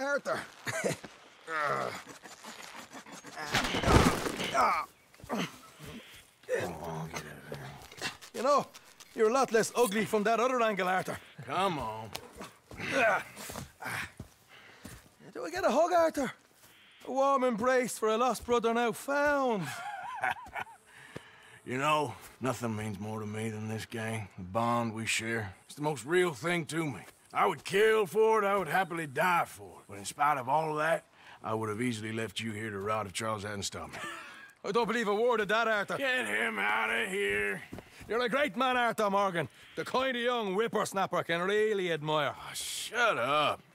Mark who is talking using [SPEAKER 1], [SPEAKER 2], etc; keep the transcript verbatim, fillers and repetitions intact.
[SPEAKER 1] Arthur.
[SPEAKER 2] Come on, get out of there.
[SPEAKER 1] You know, you're a lot less ugly from that other angle, Arthur.
[SPEAKER 2] Come on.
[SPEAKER 1] Do I get a hug, Arthur? A warm embrace for a lost brother now found.
[SPEAKER 2] You know, nothing means more to me than this gang, the bond we share. It's the most real thing to me. I would kill for it, I would happily die for it. But in spite of all of that, I would have easily left you here to rot if Charles hadn't stopped me.
[SPEAKER 1] I don't believe a word of that, Arthur.
[SPEAKER 2] Get him out of here.
[SPEAKER 1] You're a great man, Arthur Morgan. The kind of young whippersnapper can really admire.
[SPEAKER 2] Oh, shut up.